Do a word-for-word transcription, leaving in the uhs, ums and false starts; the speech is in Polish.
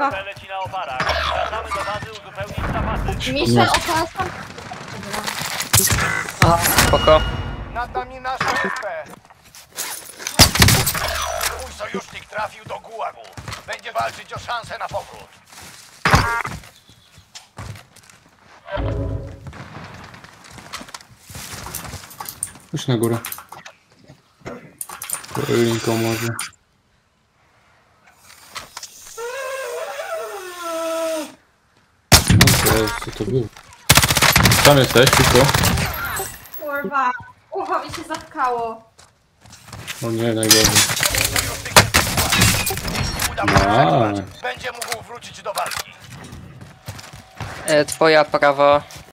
prawa. leci na oparach. Wracamy do bazy uzupełnić zapasy. Mistrze opala tam. Aha, spoko. Nad nami nasz F P. Mój sojusznik trafił do gułagu. Będzie walczyć o szansę na powrót. Już na górę. Linką może. No to jest, co to było? Tam jesteś, tylko. Kurwa, ucho mi się zatkało. O nie, najgorzej. Uda mu się A. zatrzymać. Będzie mógł wrócić do walki. E, twoja prawa.